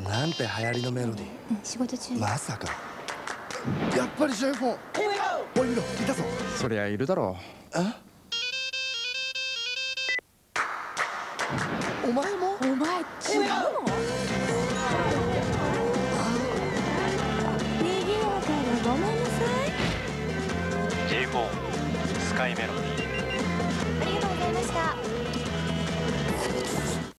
なんて流行りのメロディー。 仕事中。 まさかやっぱりシェフォン。おい見ろ、いたぞ。 そりゃいるだろう。お前も？ お前違うの？賑やかでごめんなさい。 J4 スカイメロディー。 ありがとうございました。